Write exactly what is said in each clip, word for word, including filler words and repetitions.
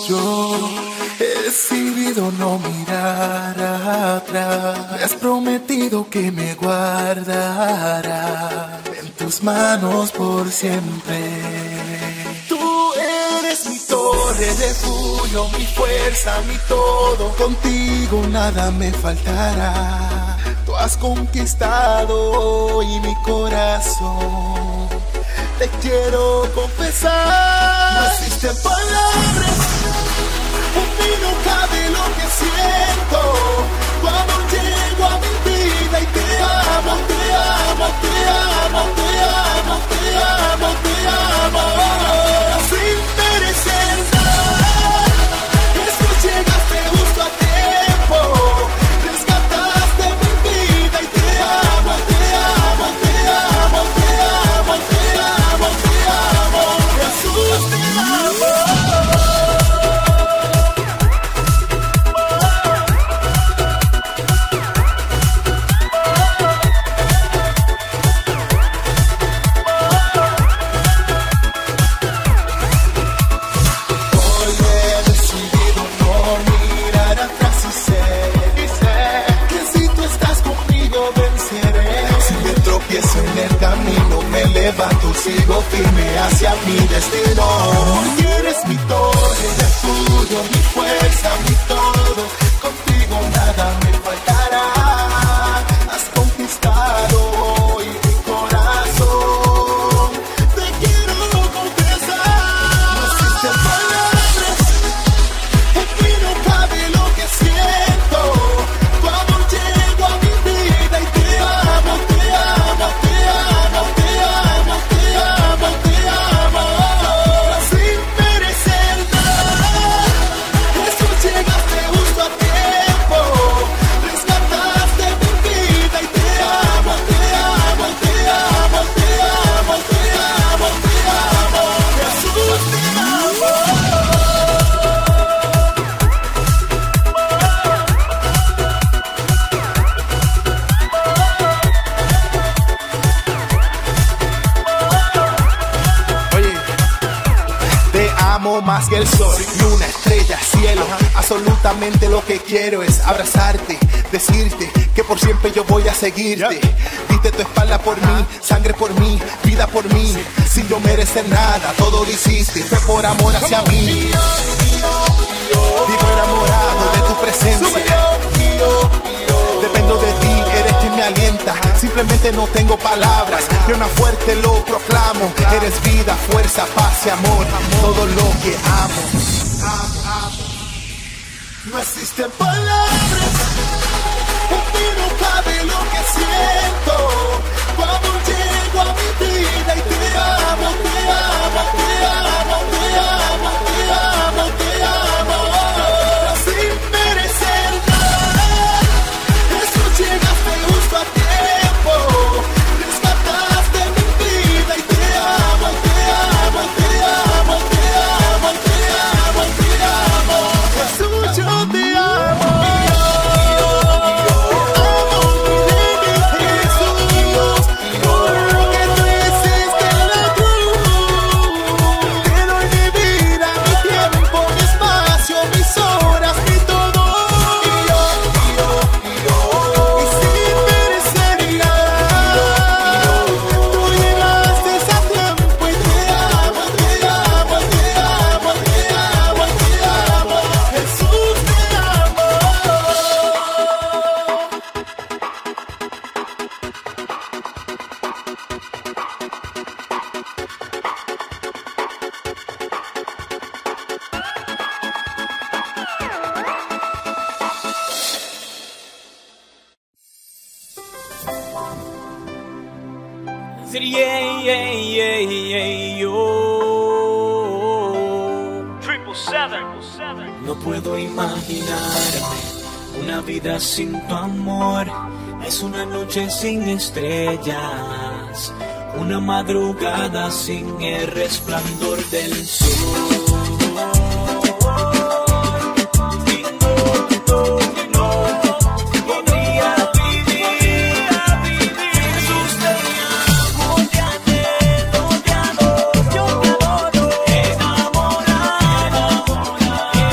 Yo he decidido no mirar atrás. Me has prometido que me guardarás en tus manos por siempre. Tú eres mi torre, refugio, mi fuerza, mi todo. Contigo nada me faltará. Tú has conquistado hoy mi corazón. Te quiero confesar. No existen palabras, en mí no cabe lo que siento. Cuando llego a mi vida y te amo, te amo, te amo, te amo, te amo, te amo, sin merecer nada. Es que llegaste justo a tiempo, rescataste mi vida y te amo, te amo, te amo, te amo, te amo, te amo, Jesús, te amo. Levanto, sigo firme hacia mi destino. Porque eres mi torre, refugio, mi fuerza, mi todo. Contigo nada me faltará. Has conquistado hoy mi corazón. Te quiero confesar. No existen palabras, en mí no cabe lo que siento. Cuando llego a mi vida y te amo, te amo, te amo, te amo. Sin merecer nada, eso llegaste justo a tiempo, rescataste mi vida y te amo, te amo, te amo, te amo, te amo, te amo, Jesús, te amo. Más que el sol, luna, estrella, cielo. Absolutamente lo que quiero es abrazarte, decirte que por siempre yo voy a seguirte. Diste tu espalda por mí, sangre por mí, vida por mí. Sin yo merecer nada, todo lo hiciste, fue por amor hacia mí. Vivo enamorado de tu presencia. Dependo de ti, eres quien me alienta. Simplemente no tengo palabras, de una fuerte lo proclamo. Eres vida, fuerza, paz y amor, todo lo que amo. No existen palabras, en mí no cabe lo que siento. Cuando llego a mi vida y te amo, te amo, te amo, te amo, te amo, te amo, sin merecer nada. Eso llegaste justo a tiempo, rescataste mi vida y te amo, te amo, te amo, te amo, te amo, te amo, Jesús, yo te amo. Yeah, yeah, yeah, yeah, yo. Triple seven. No puedo imaginarme una vida sin tu amor. Es una noche sin estrellas, una madrugada sin el resplandor del sol. Enamorado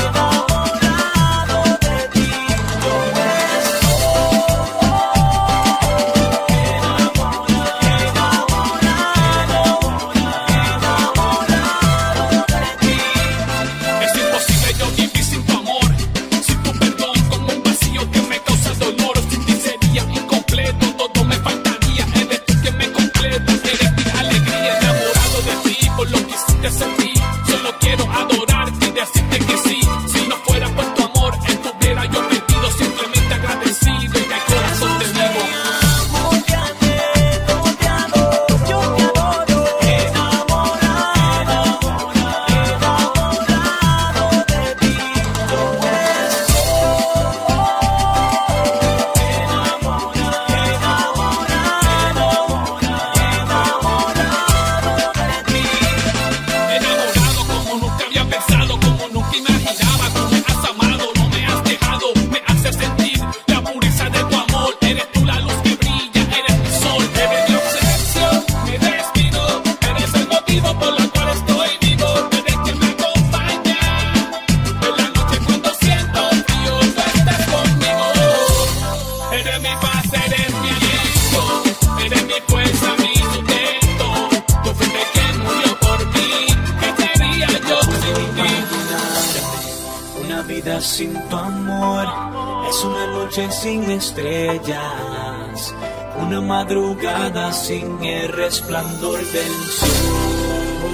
vida sin tu amor es una noche sin estrellas, una madrugada sin el resplandor del sol.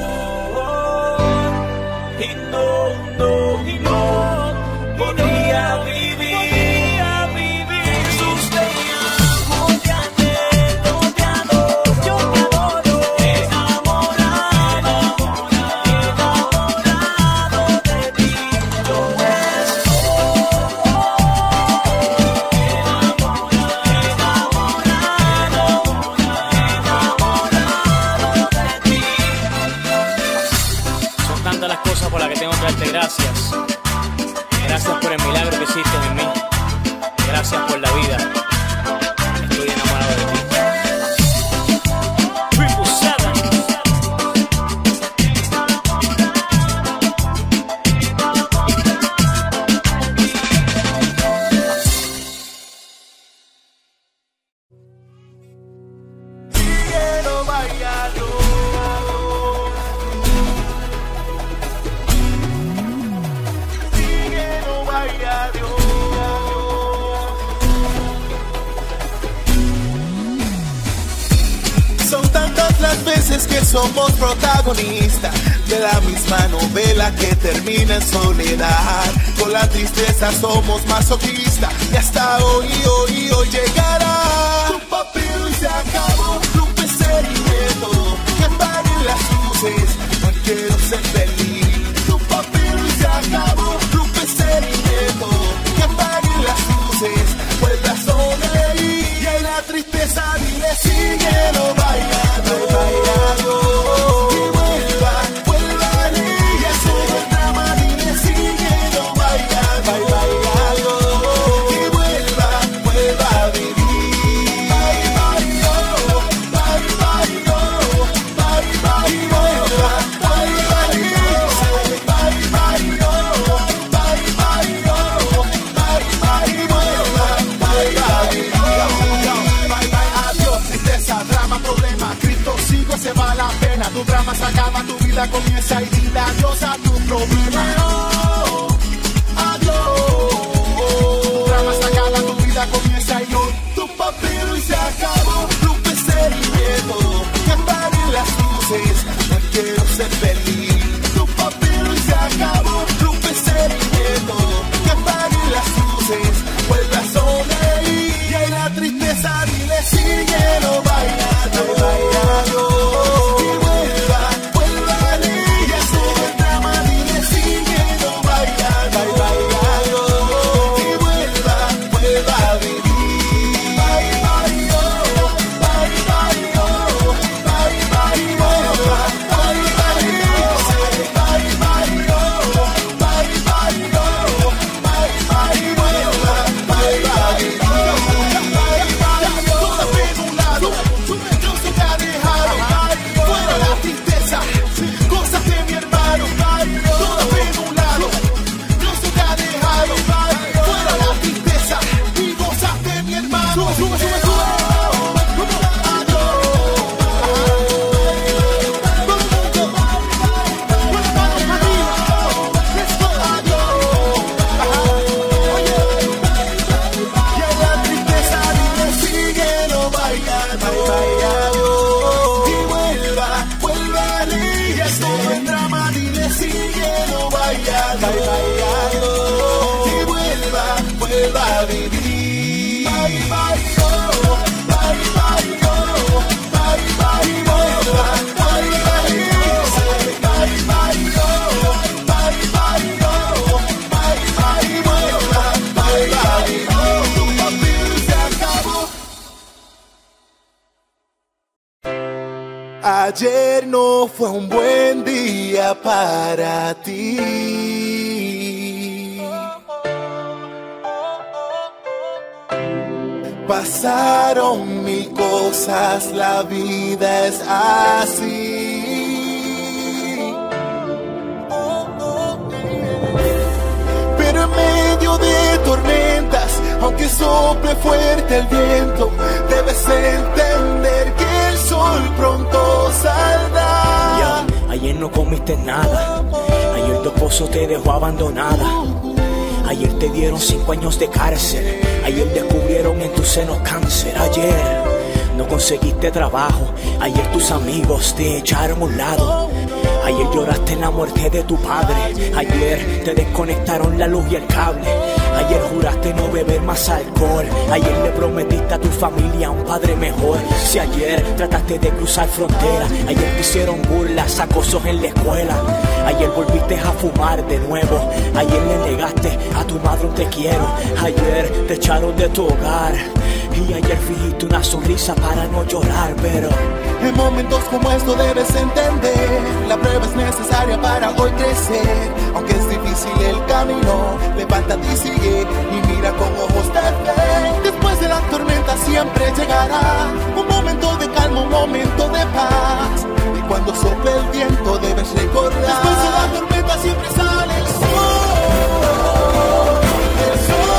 Y no, no, y no podría vivir. Gracias, gracias por el milagro que hiciste en mí, gracias por la vida, estoy enamorado de ti. Triple Seven. Quiero bailarlo. Son tantas las veces que somos protagonistas de la misma novela que termina en soledad. Con la tristeza somos masoquistas y hasta hoy, hoy, hoy llegará tu papel y se acabó. Rompe sentimiento, que apaguen las luces, no quiero ser feliz. Tu papel y se acabó. Rompe sentimiento, que apaguen las luces, vuelve a sonreír. Y en la tristeza dile síguelo bailando, bailando. Y vuelva, vuelva a ir. Y eso es drama, dile síguelo bailando, bailando. Y vuelva, vuelva a vivir. Bye, bye, oh, bye, bye, oh, bye, bye, y vuelva, bye, bye, oh, bye, bye, oh, bye, bye, oh, bye, bye, y vuelva, bye, bye, oh. Bye, bye, adiós, tristeza, drama, problema, Cristo sigo, se va la pena. Tu drama se acaba, tu vida comienza y dile adiós a tu problema. Oh, adiós. Tu drama se acaba, tu vida comienza y hoy tu papel y se acabó. Rompe sentimiento, que apaguen las luces, no quiero ser feliz. Tu papel y se acabó. Rompe sentimiento, que apaguen las luces, vuelve a sonreír. Y en la tristeza dile síguelo bailando, bailando. Y vuelva, vuelva a ir. Y eso es drama, dile síguelo bailando, bailando. Y vuelva, vuelva a vivir. Bye, bye, oh, bye, bye, oh, bye, bye, y vuelva, bye, bye, oh, bye, bye, oh, bye, bye, oh, bye, bye, y vuelva, bye, bye, oh. Y vuelva, vuelva a vivir. Bye, bye, oh, bye, bye, oh, bye, bye, y vuelva, bye, bye, oh, bye, bye, oh, bye, bye, oh, bye, bye, y vuelva, bye, bye, oh. Tu papel se acabó. Ayer no fue un buen día para ti. Pasaron mil cosas, la vida es así. Pero en medio de tormentas, aunque sople fuerte el viento, debes entender que el sol pronto saldrá. Yeah, ayer no comiste nada, ayer tu esposo te dejó abandonada. Ayer te dieron cinco años de cárcel. Ayer descubrieron en tu seno cáncer. Ayer no conseguiste trabajo. Ayer tus amigos te echaron a un lado. Ayer lloraste en la muerte de tu padre. Ayer te desconectaron la luz y el cable. Ayer juraste no beber más alcohol. Ayer le prometiste a tu familia un padre mejor. Si ayer trataste de cruzar frontera. Ayer te hicieron burlas, acosos en la escuela. Ayer volviste a fumar de nuevo. Ayer le negaste a tu madre un te quiero. Ayer te echaron de tu hogar. Y ayer fingiste una sonrisa para no llorar, pero en momentos como esto debes entender, la prueba es necesaria para hoy crecer. Aunque es difícil el camino, levántate y sigue y mira con ojos de fe. Después de la tormenta siempre llegará un momento de calma, un momento de paz. Y cuando sople el viento debes recordar, después de la tormenta siempre sale el sol. El sol.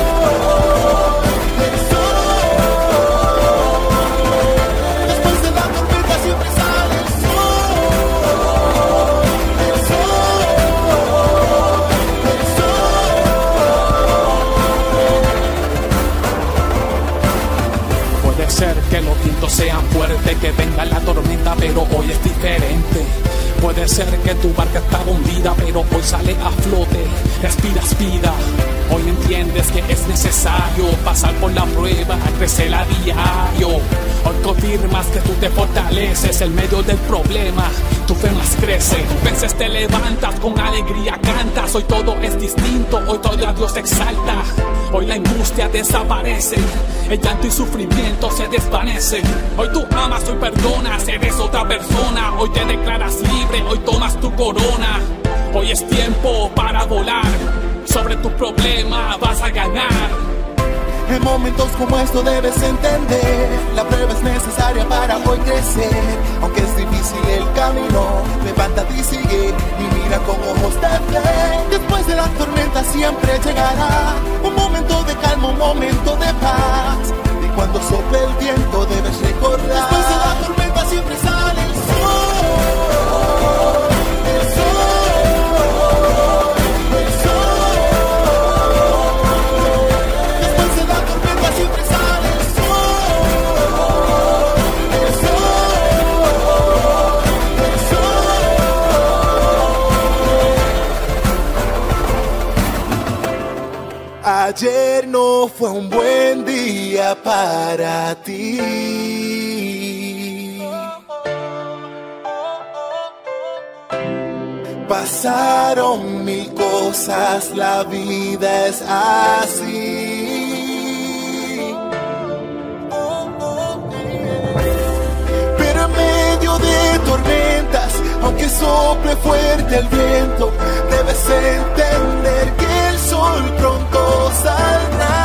Que los vientos sean fuertes, que venga la tormenta, pero hoy es diferente. Puede ser que tu barca estaba hundida, pero hoy sale a flote. Respira, respira. Hoy entiendes que es necesario pasar por la prueba, crecer a diario. Hoy confirmas que tú te fortaleces en medio del problema. Tu fe más crece. Vences, te levantas, con alegría cantas. Hoy todo es distinto, hoy todo a Dios exalta. Hoy la angustia desaparece, el llanto y sufrimiento se desvanecen. Hoy tú amas, hoy perdonas, eres otra persona. Hoy te declaras libre, hoy tomas tu corona. Hoy es tiempo para volar, sobre tu problema vas a ganar. En momentos como esto debes entender, la prueba es necesaria para hoy crecer. Aunque es difícil el camino, levántate y sigue y mira con ojos de fe. Después de la tormenta siempre llegará un momento de calma, un momento de paz. Y cuando sople el viento debes recordar, después de la tormenta siempre sale el sol. El sol. Siempre sale el sol, el sol, el sol. Ayer no fue un buen día para ti. Pasaron mil cosas, la vida es así. De tormentas, aunque sople fuerte el viento, debes entender que el sol pronto saldrá.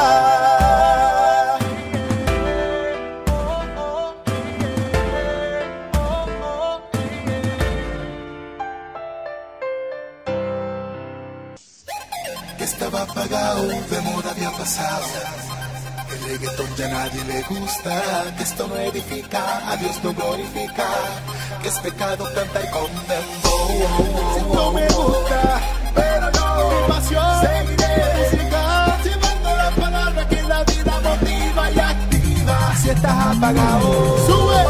Que estaba apagado, de moda había pasado. El reggaetón ya a nadie le gusta, que esto no edifica, a Dios no glorifica, que es pecado cantar con dembow. Si no me gusta, pero yo, mi pasión, seguiré música, llevando la palabra que la vida motiva y activa. Si estás apagado, sube.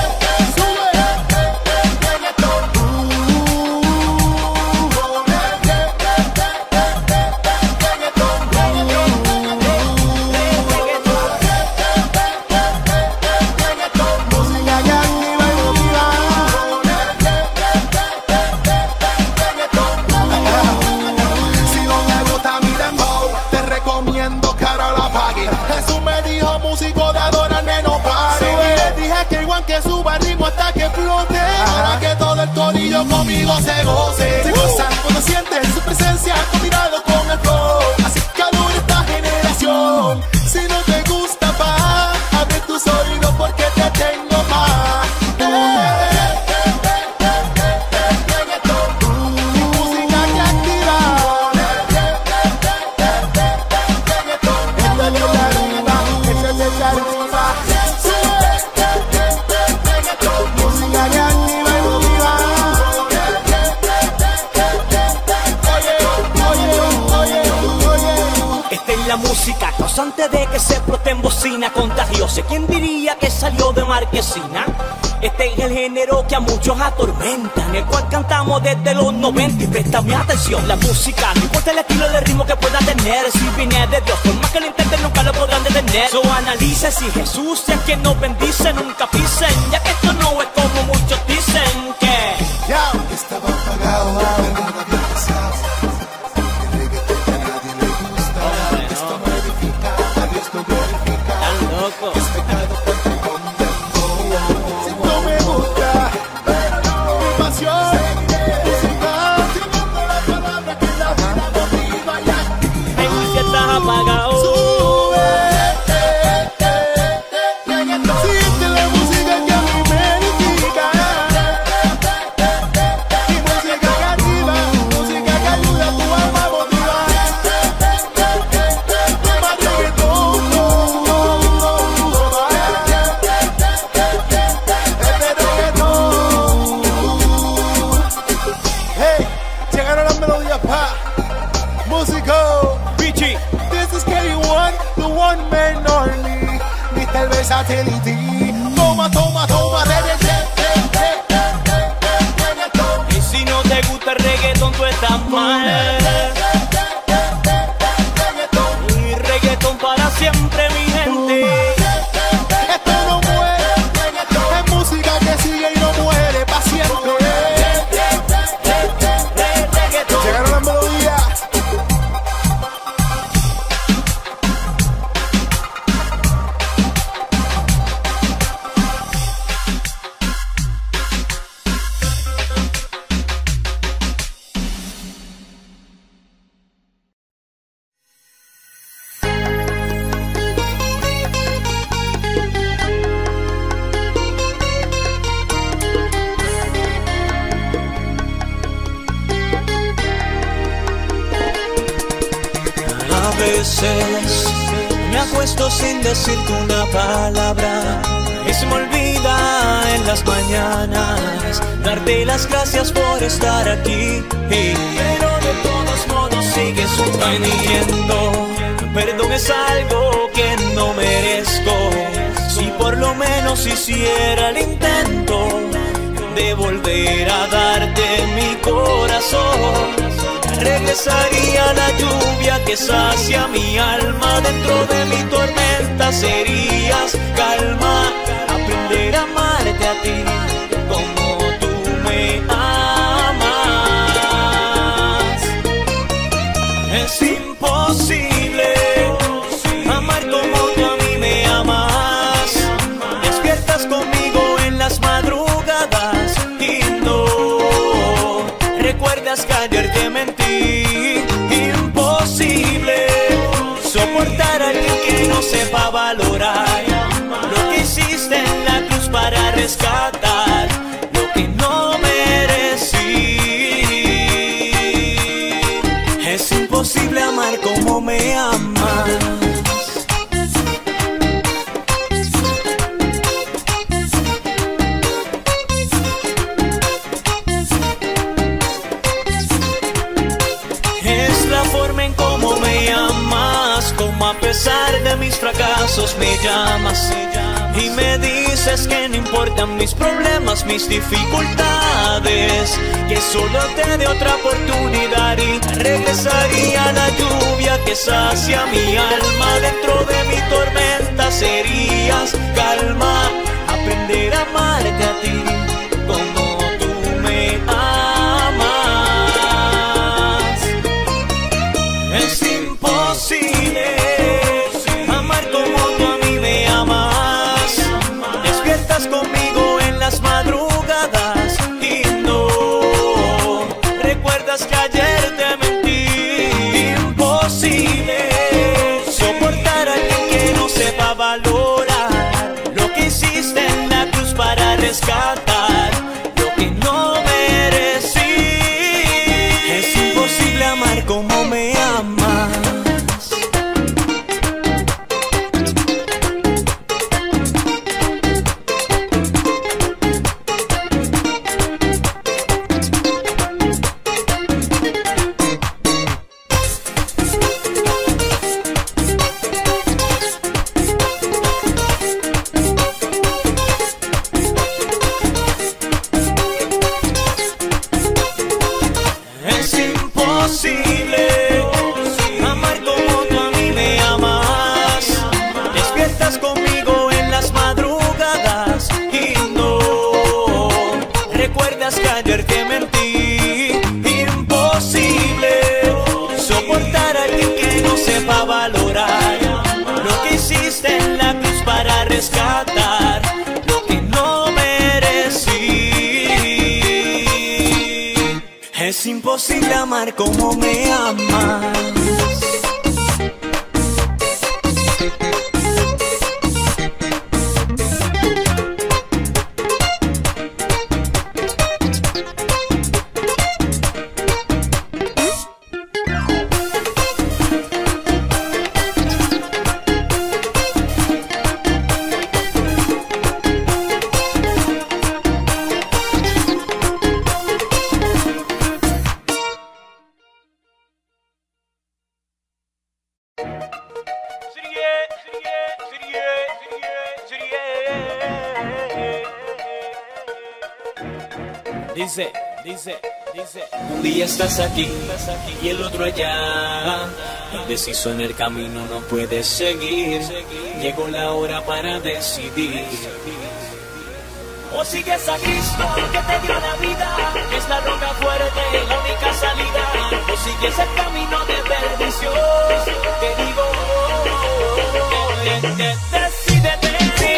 Que suba el ritmo hasta que explote. Ahora que todo el corillo conmigo se goce. Se gozan cuando sientes su presencia combinado con el flow. Así calor esta generación. Si no te gusta, pa, abre tus oídos porque te tengo más. Música que activa. Esta es la arriba. Música que activa y motiva. antes de que se explote en bocina. Contagiose, ¿quién diría que salió de Marquesina? Este es el género que a muchos atormenta, en el cual cantamos desde los noventa. Y préstame atención, la música, no importa el estilo de ritmo que pueda tener. Si viene de Dios, por más que lo intenten nunca lo podrán detener. So analice si Jesús es quien nos bendice, nunca pisen, ya que esto no es como muchos dicen que ya estaba apagado, pero no había pasado. El reggaetón que a nadie le gusta. Esto no edifica, a Dios no glorifica. Es pecado porque condeno. Si no me gusta, pero no mi pasión. Música, llevando la palabra que la vida motiva ya. hey, si estás apagado. Siente la música que a mí me edifica. Y música que activa, música que ayuda a tu alma a motivar. Más reggaetón, no, no, no, no, este reggaetón. Hey, llegaron las melodías pa' músico. Pichi, This is K one, the one man army. mister Versatility. Toma, toma, toma, reggaetón. y si no te gusta el reggaetón, tú estás mal. Y reggaetón para siempre, mi gente. Esto no muere, es música que sigue y no muere pa' siempre. Llegaron las melodías. A veces me acuesto sin decirte una palabra y se me olvida en las mañanas darte las gracias por estar aquí. Pero de todos modos sigues sufriendo. Perdón es algo que no merezco. Si por lo menos hiciera el intento de volver a darte mi corazón, regresaría la lluvia que sacia mi alma. Dentro de mi tormenta serías calma. Aprender a amarte a ti como tú me amas. Es imposible amar como tú a mí me amas. Despiertas conmigo en las madrugadas y no recuerdas que ayer te mentí. Imposible soportar a alguien que no sepa valorar lo que hiciste en la cruz para rescatar lo que no merecí. Es imposible amar como me amas. Como a pesar de mis fracasos me llamas y me dices que no importan mis problemas, mis dificultades, que solo te dé otra oportunidad y regresaría la lluvia que sacia mi alma. Dentro de mi tormenta serías calma. Aprender a amarte a ti como tú me amas. Es imposible amar como tú a mí me amas. Despiertas conmigo en las madrugadas y no recuerdas que ayer te mentí. Imposible soportar a alguien que no sepa valorar lo que hiciste en la cruz para rescatar lo que no merecí. Es imposible amar como me amas. imposible amar como tú a mí me amas. Despiertas conmigo en las madrugadas y no recuerdas que ayer te mentí. Imposible soportar a alguien que no sepa valorar lo que hiciste en la cruz para rescatar lo que no merecí. Es imposible amar como me amas. Dice, dice, dice. Un día estás aquí y el otro allá. Indeciso en el camino no puedes seguir. Llegó la hora para decidir. O sigues a Cristo que te dio la vida, es la roca fuerte, la única salida. O sigues el camino de perdición. Te digo, decídete.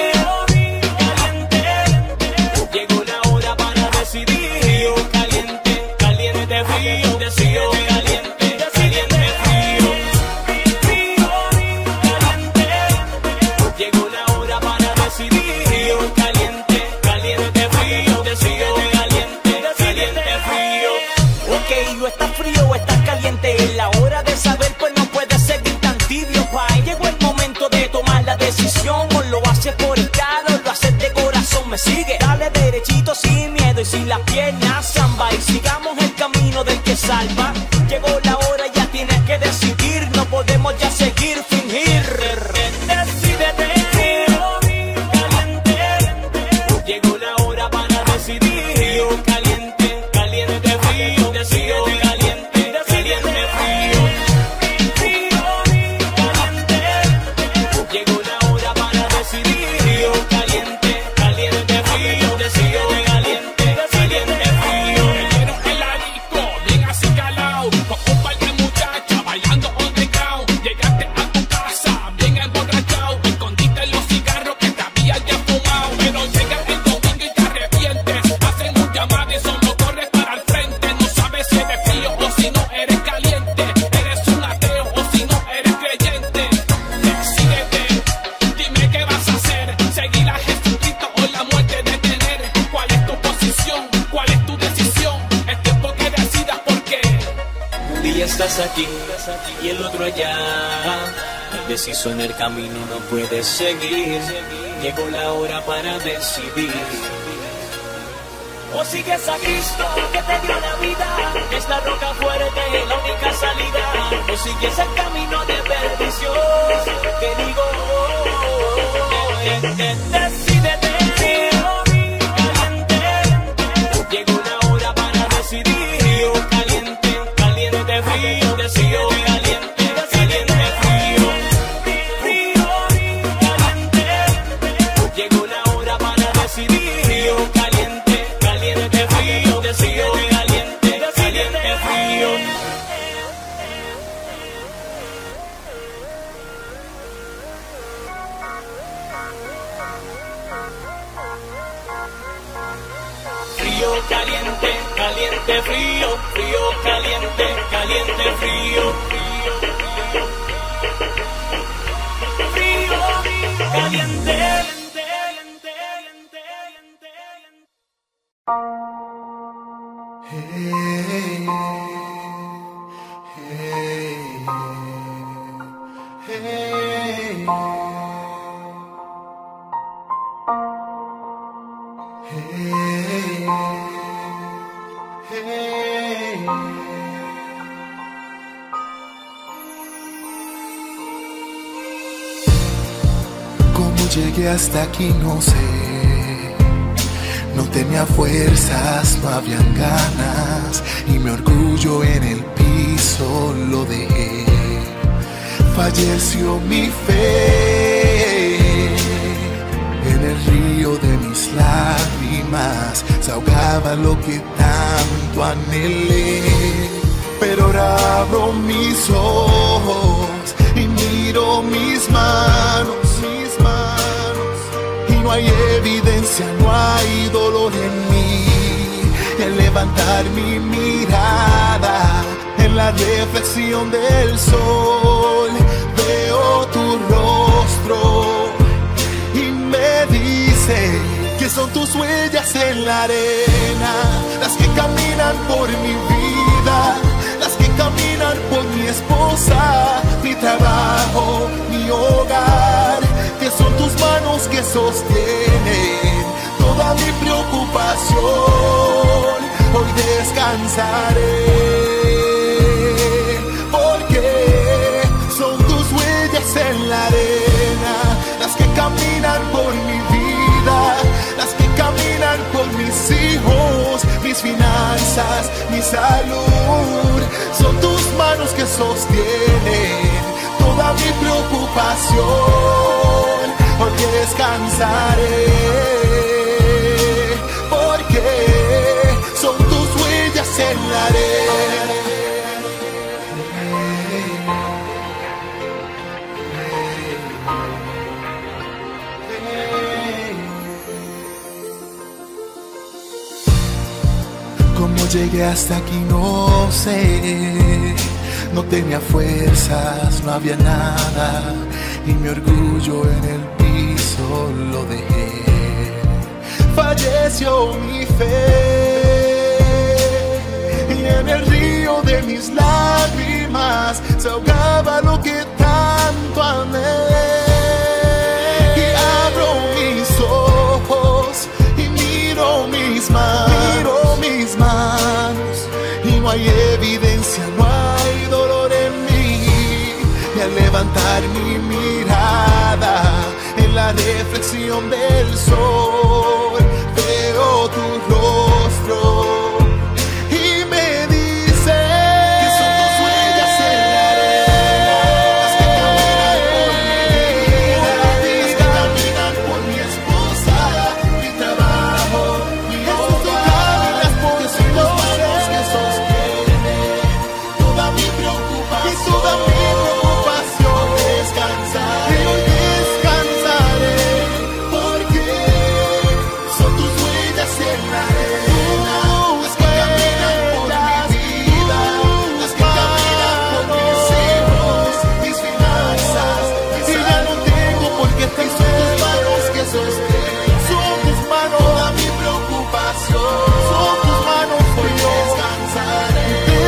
Frío, caliente, caliente, frío, frío, caliente, caliente, frío, frío, caliente. Llegó la hora para decidir. Frío, caliente, caliente, frío, frío, caliente, caliente, frío. Ok, o estás frío o estás caliente. Es la hora de saber, pues no puedes seguir tan tibio. Pa, llegó el momento de tomar la decisión. O lo haces por estado, o lo haces de corazón. Me sigue, dale derechito sin miedo y sin las piernas samba. Y sigamos el camino del que salva. Llegó la hora, ya tienes que decidir. No podemos ya seguir fingir. Decídete, caliente. Llegó la hora para decidir. Frío, caliente, caliente, frío, frío, caliente, caliente, frío, frío, caliente. Llegó la hora para decidir. Frío, caliente, caliente, frío, frío, caliente, caliente, frío. En la disco, bien así calao, con un par de muchachas bailando underground. Llegaste a tu casa, bien emborrachado, escondiste los cigarros que te habías ya fumado. Pero llega el domingo y te arrepientes, hacen un llamado y solo corres para el frente. No sabes si eres frío o si no eres caliente, eres un ateo o si no eres creyente. Decídete, dime qué vas a hacer, seguir a Jesucristo o la muerte detener. ¿Cuál es tu posición? ¿Cuál es tu decisión? Es tiempo que decidas porque Un día estás aquí y el otro allá. Indeciso en el camino no puedes seguir. Llegó la hora para decidir. O sigues a Cristo que te dio la vida, es la roca fuerte, la única salida. O sigues el camino de perdición. Te digo, decídete, caliente. Llegó la hora para decidir. Frío, caliente, caliente, frío, frío, caliente, caliente, frío, frío, caliente. Llegó la hora para decidir. Frío, caliente, caliente, frío, frío, caliente, caliente, frío. Frío, caliente, caliente, frío, frío, caliente, caliente, frío, frío, frío, caliente. Hey, hey, hey, hey, hey. ¿Cómo llegué hasta aquí? No sé. No tenía fuerzas, no habían ganas y mi orgullo en el piso falleció mi fe. En el río de mis lágrimas se ahogaba lo que tanto anhelé. Pero ahora abro mis ojos y miro mis manos, mis manos, y no hay evidencia, no hay dolor en mí. Y al levantar mi mirada en la reflexión del sol, veo tu rostro y me dice que son tus huellas en la arena, las que caminan por mi vida, las que caminan por mi esposa, mi trabajo, mi hogar, que son tus manos que sostienen toda mi preocupación. Hoy descansaré, porque son tus huellas en la arena, las que caminan por mi vida, las que caminan por mis hijos, mis finanzas, mi salud. Son tus manos que sostienen toda mi preocupación. Hoy descansaré, porque son tus huellas en la arena. Cómo llegué hasta aquí no sé, no tenía fuerzas, no había nada, y mi orgullo en el piso lo dejé. Falleció mi fe, y en el río de mis lágrimas se ahogaba lo que tanto amé. Y abro mis ojos y miro mis manos, miro mis manos, y no hay evidencia, no hay dolor en mí. Y al levantar mi mirada en la reflexión del sol, veo tu rostro y me dice que son tus huellas en la arena, las que caminan por mi vida, las que caminan por mi esposa, mi trabajo, mi hogar, que son tus manos que sostienen toda mi preocupación, y toda mi preocupación. Descansaré, y hoy descansaré, porque son tus huellas en la arena, las que caminan por mi vida, las que caminan por mis hijos, mis finanzas, y ya no tengo por qué estar. Son tus manos que sostienen, son tus manos toda mi preocupación, son tus manos. Hoy descansaré,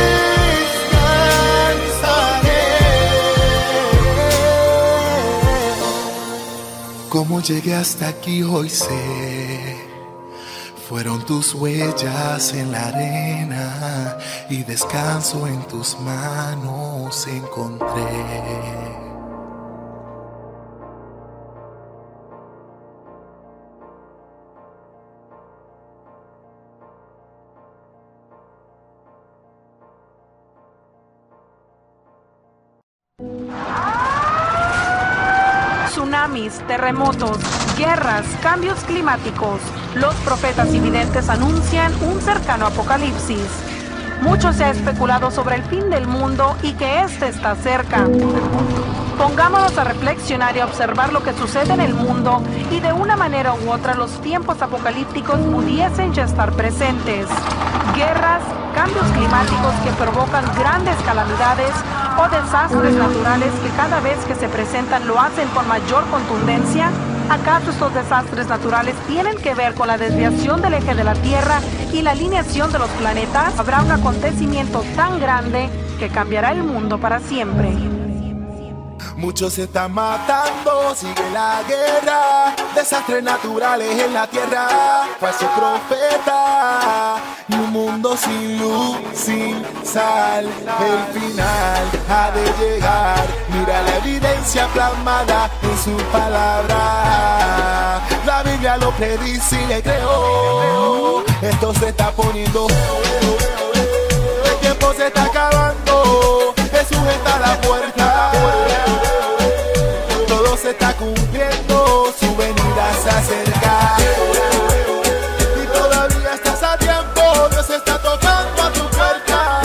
descansaré. Cómo llegué hasta aquí hoy sé, fueron tus huellas en la arena, y descanso en tus manos encontré. Tsunamis, terremotos, guerras, cambios climáticos. Los profetas y videntes anuncian un cercano apocalipsis. Mucho se ha especulado sobre el fin del mundo y que este está cerca. Pongámonos a reflexionar y a observar lo que sucede en el mundo, y de una manera u otra los tiempos apocalípticos pudiesen ya estar presentes. Guerras, cambios climáticos que provocan grandes calamidades o desastres naturales que cada vez que se presentan lo hacen con mayor contundencia. ¿Acaso estos desastres naturales tienen que ver con la desviación del eje de la Tierra y la alineación de los planetas? Habrá un acontecimiento tan grande que cambiará el mundo para siempre. Muchos se están matando, sigue la guerra, desastres naturales en la tierra, falso profeta, y un mundo sin luz, sin sal, el final ha de llegar. Mira la evidencia plasmada en su palabra, la Biblia lo predice y le creó. Esto se está poniendo feo, el tiempo se está acabando, Jesús está a la puerta. todo se está cumpliendo, su venida se acerca. Y todavía estás a tiempo, Dios está tocando a tu puerta.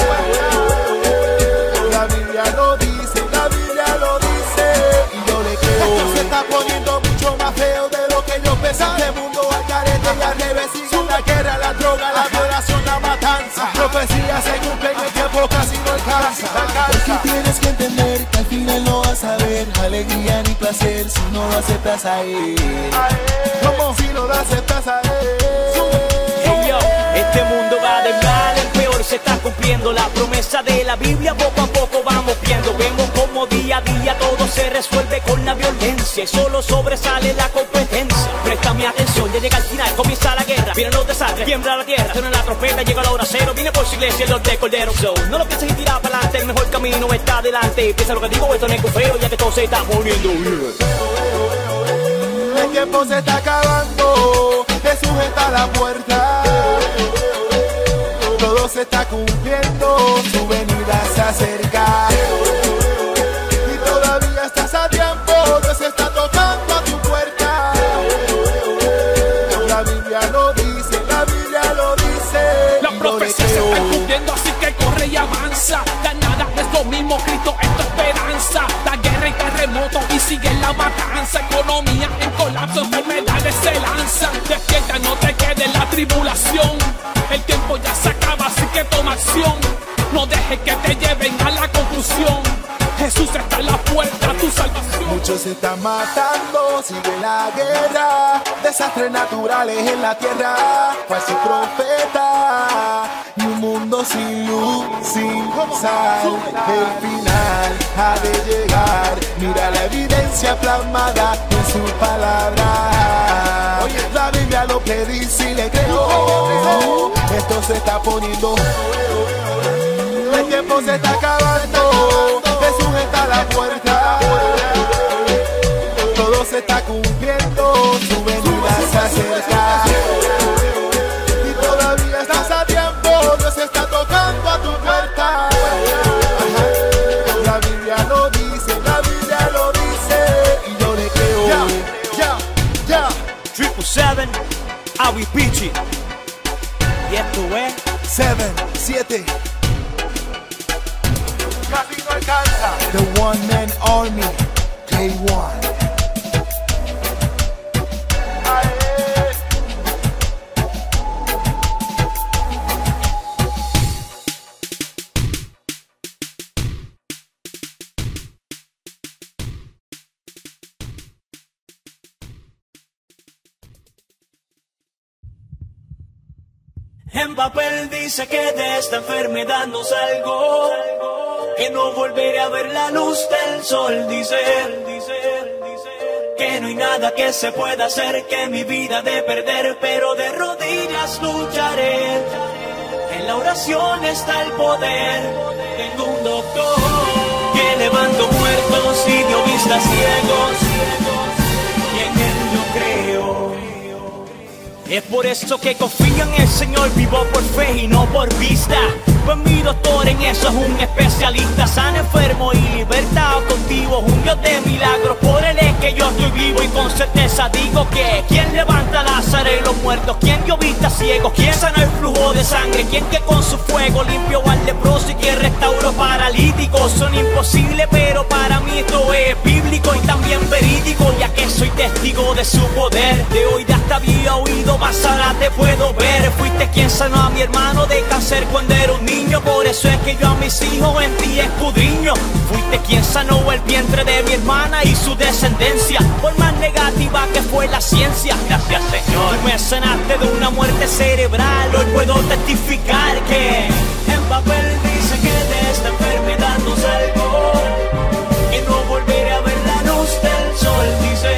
La Biblia lo dice, la Biblia lo dice, y yo le creo. Esto se está poniendo mucho más feo de lo que yo pensaba. Este mundo al carete y al revés, sigue la guerra, la droga, la violación, la matanza. Profecías se cumplen, el tiempo casi no alcanza. Porque tienes que entender que al final no vas a ver alegría ni placer si no lo aceptas a él. ¿Cómo si no lo aceptas a él? Hey yo, este mundo va de mal en peor, se está cumpliendo la promesa de la Biblia, poco a poco vamos viendo. Vemos como día a día todo se resuelve con la violencia y solo sobresale la competencia. Préstame atención, ya llega el final, comienza la guerra, vienen los desastres, tiembla la tierra, suena la trompeta, llega la hora cero, viene por su iglesia el Lord de Cordero. So, no lo pienses y tira para adelante, el mejor camino está adelante. Piensa lo que digo, esto no es feo, ya que todo se está poniendo bien. El tiempo se está acabando, Jesús está a la puerta. Todo se está cumpliendo, su venida se acerca. Y todavía estás a tiempo, Dios está tocando a tu puerta. La Biblia lo dice, la Biblia lo dice. La profecía se está cumpliendo, así que corre y avanza. La nada es lo mismo, Cristo es tu esperanza. La guerra y terremoto y sigue la matanza. Economía en colapso, enfermedades se lanzan. Despierta, no te quedes en la tribulación. El tiempo ya se acaba, así que toma acción. No dejes que te lleven a la conclusión. Jesús está en la puerta, tu salvación. Muchos se están matando, sigue la guerra. Desastres naturales en la tierra, falsos profetas y un mundo sin luz, sin sal. El final ha de llegar. Mira la evidencia plasmada en su palabra. Oye, la Biblia lo predice y le creo. Esto se está poniendo, el tiempo se está acabando. Jesús está a la puerta. Todo se está cumpliendo, su venida se acerca. Y todavía estás a tiempo, Dios está tocando a tu puerta. La Biblia lo dice, la Biblia lo dice, y yo le creo. Ya, ya, ya. Triple Seven, Awi Pichi. Y esto es Seven, siete. Casi no alcanza. The One Man Army, K uno. En papel dice que de esta enfermedad no salgo, que no volveré a ver la luz del sol. Dice él, dice él, dice él, que no hay nada que se pueda hacer, que mi vida de perder, pero de rodillas lucharé. En la oración está el poder. Tengo un doctor que levanta muertos y dio vista a ciegos, y en él yo creo. Es por eso que confío en el Señor, vivo por fe y no por vista. Pues mi doctor en eso es un especialista. Sana enfermo y libertado contigo, un Dios de milagros. Por él es que yo estoy vivo y con certeza digo que ¿quién levanta a Lázaro y los muertos? ¿Quién dio vista ciegos? ¿Quién sanó el flujo de sangre? ¿Quién que con su fuego limpió al leproso y quien restauró paralíticos? Son imposibles, pero para mí esto es bíblico y también verídico, ya que soy testigo de su poder. De hoy de hasta había oído, más ahora te puedo ver. Fuiste quien sanó a mi hermano de cáncer cuando era un niño, por eso es que yo a mis hijos en ti escudriño. Fuiste quien sanó el vientre de mi hermana y su descendencia, por más negativa que fue la ciencia. Gracias, Señor. Tú me sanaste de una muerte cerebral, hoy puedo testificar que en papel dice que de esta enfermedad no salgo, que no volveré a ver la luz del sol. Dice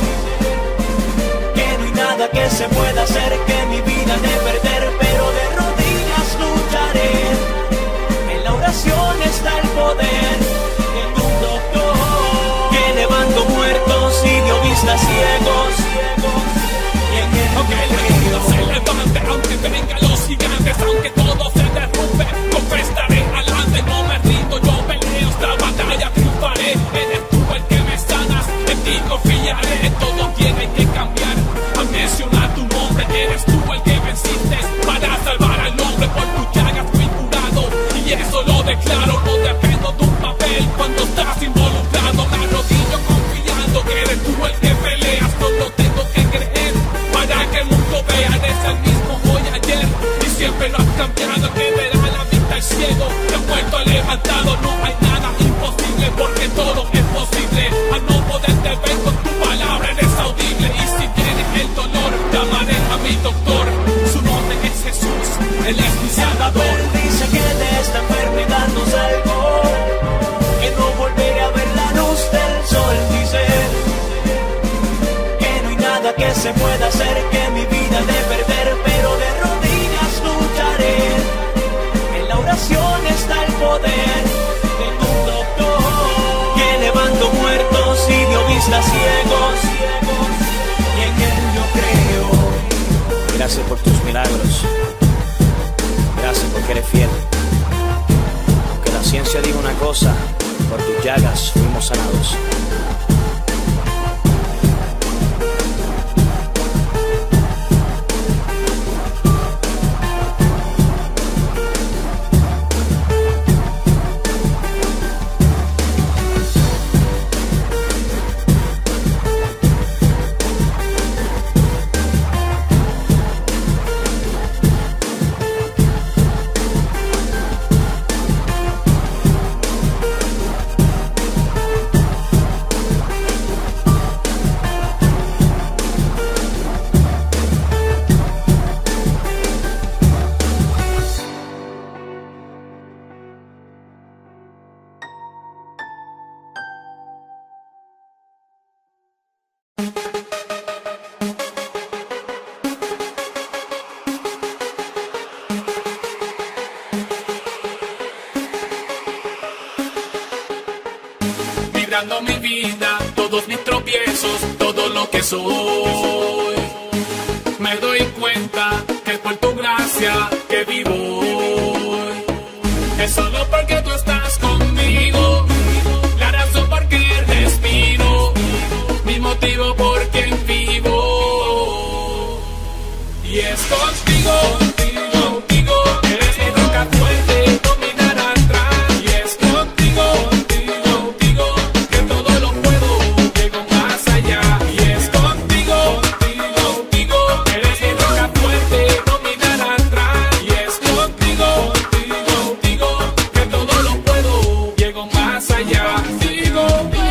que no hay nada que se pueda hacer, que mi vida de perder, pero de rodillas lucharé. En la oración está el poder. Tengo un doctor que levantó muertos y dio vista a ciegos, y en él aunque el mundo se levante, aunque te vengan los gigantes, aunque todo se derrumbe, confesaré adelante, no me rindo, yo peleo esta batalla, triunfaré. Eres tú el que me sanas, en ti se pueda hacer que mi vida de perder, pero de rodillas lucharé. En la oración está el poder de tu doctor, que levantó muertos y dio vista ciegos, y en él yo creo. Gracias por tus milagros, gracias porque eres fiel. Aunque la ciencia diga una cosa, por tus llagas fuimos sanados. Librando mi vida, todos mis tropiezos, todo lo que soy. Me doy cuenta que es por tu gracia que vivo hoy. Es solo porque tú estás conmigo, la razón por qué respiro, mi motivo por quien vivo. Y es contigo, contigo, contigo, eres mi roca fuerte, dominar atrás. Y es contigo, contigo, contigo, que todo lo puedo, llego más allá. Y es contigo, contigo, contigo, eres mi roca fuerte, dominar atrás. Y es contigo, contigo, contigo, que todo lo puedo, llego más allá. Digo,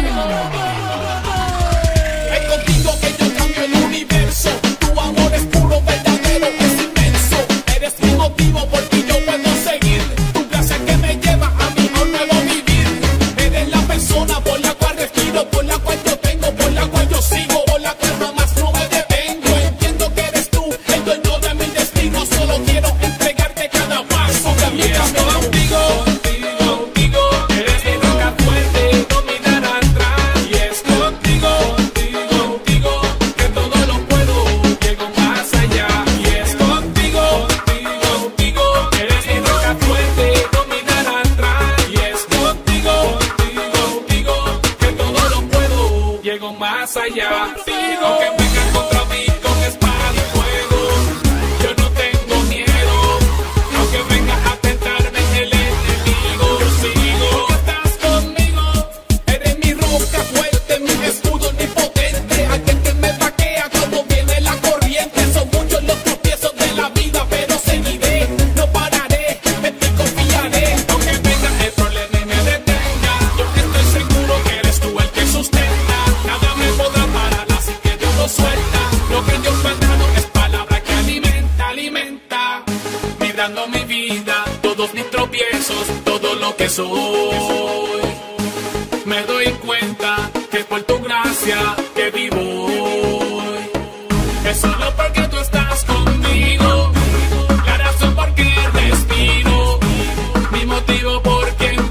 es contigo que yo cambio el universo. Tu amor es puro, verdadero, es inmenso. Eres mi motivo por ti yo puedo seguir. Tu gracia que me lleva a mi un nuevo vivir. Eres la persona por la cual respiro, por la cual yo tengo, por la cual yo sigo, por la cual jamás no me detengo. Entiendo que eres tú el dueño de mi destino. Solo quiero entregarte cada paso de mi camino. contigo, contigo, contigo, eres mi roca fuerte, dominar atrás. Y es contigo, contigo, contigo, que todo lo puedo, llego más allá. Y es contigo, contigo, contigo, eres mi roca fuerte, dominar atrás. Y es contigo, contigo, contigo, que todo lo puedo, llego más allá. Digo que vengan contra mí con espada y fuego, yo no tengo miedo. Aunque venga a tentarme el enemigo, yo sigo. Porque estás conmigo, eres mi roca fuerte, mi escudo omnipotente, aquel que me vaquea cuando viene la corriente. Son muchos los tropiezos de la vida, pero seguiré, no pararé, en ti confiaré. Aunque venga el problema y me detenga, yo estoy seguro que eres tú el que sustenta. Nada me podrá parar, así que Dios lo suelta. Lo que Dios me ha dado es palabra que alimenta, alimenta. Mirando mi vida, todos mis tropiezos, todo lo que soy. Me doy cuenta que es por tu gracia que vivo hoy. Es solo porque tú estás conmigo, la razón por qué respiro, mi motivo por quien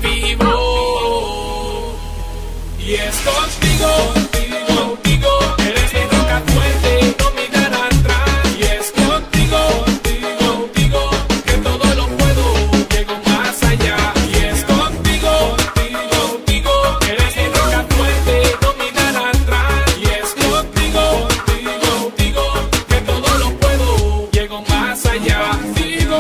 vivo. Y es contigo, contigo, contigo, eres mi roca fuerte, dominar atrás. Y es contigo, contigo, contigo, que todo lo puedo, llego más allá. Y es contigo, contigo, contigo, eres mi roca fuerte, dominar atrás. Y es contigo, contigo, contigo, que todo lo puedo, llego más allá. Digo,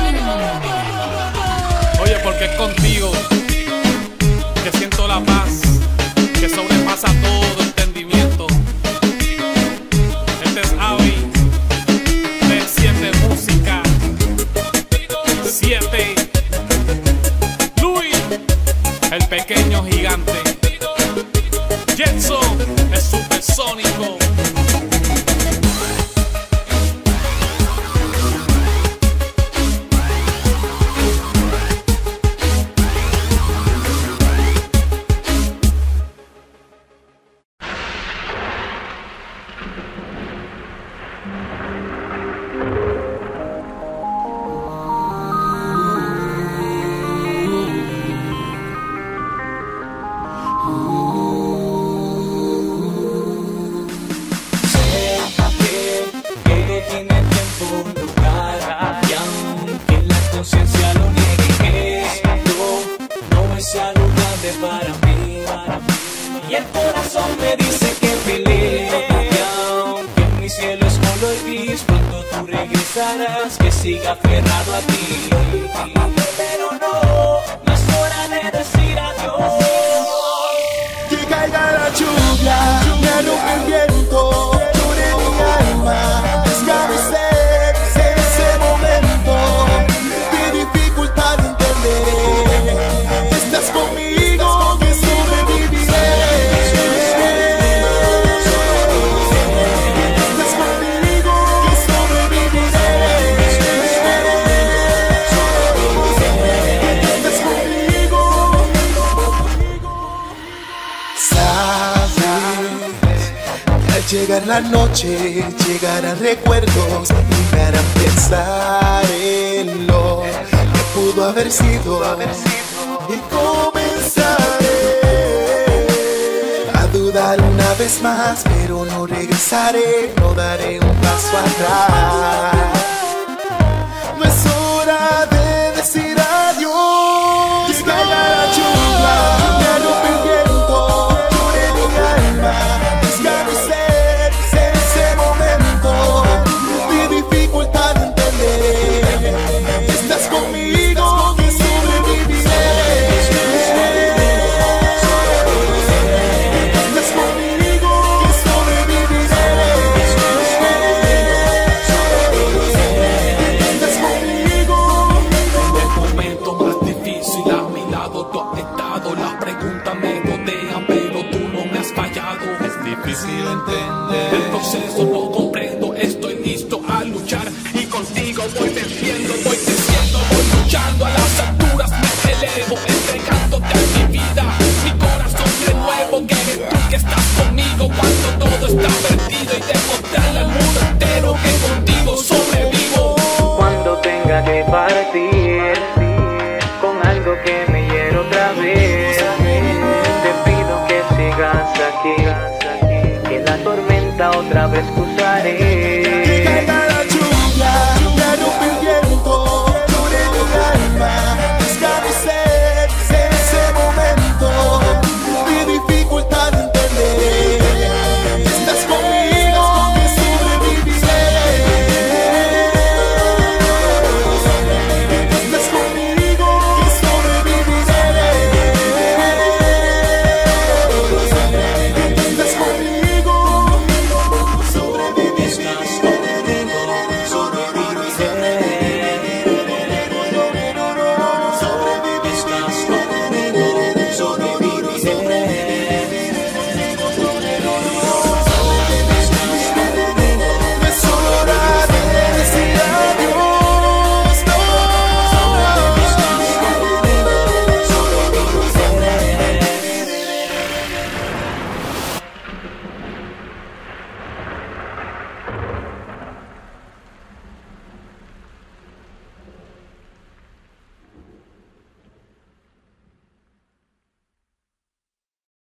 oye, porque es contigo que siento la paz que sobrepasa todo entendimiento. Este es Avi de siete Música, siete Luis, el pequeño gigante. Jetson, el supersónico. grande para mí, y el corazón me dice que pelee, y aunque en mi cielo es color gris, pronto tú regresarás, que siga aferrado a ti, pero no, no es hora de decir adiós. Que caiga la lluvia, me arrope el viento, llore mi alma, descansé en ese momento, qué dificultad entender, estás conmigo, que sobreviviré, estás conmigo, que sobreviviré, estás conmigo. Al llegar la noche, llegarán recuerdos y me harán pensar en lo que pudo haber sido, y comenzaré a dudar una vez más, pero no regresaré, no daré un paso atrás. No es hora de decir adiós. Que caiga la lluvia, me arrope el viento, llore mi alma, descansé en ese momento, mi dificultad entender, estás conmigo, que sobreviviré, estás conmigo, que sobreviviré, estás conmigo. En el momento más difícil a mi lado tú has estado. Las preguntas me rodean, pero tú no me has fallado. Es difícil entender el proceso, no comprendo. Estoy listo a luchar y contigo voy venciendo, voy creciendo, voy luchando. A las alturas me elevo, entregándote a mi vida. Mi corazón renuevo, que eres tú que estás conmigo cuando todo está perdido, y demostrarle al mundo entero que contigo sobrevivo. Cuando tenga que partir con algo que me hiera otra vez, te pido que sigas aquí, que la tormenta otra vez cruzaré.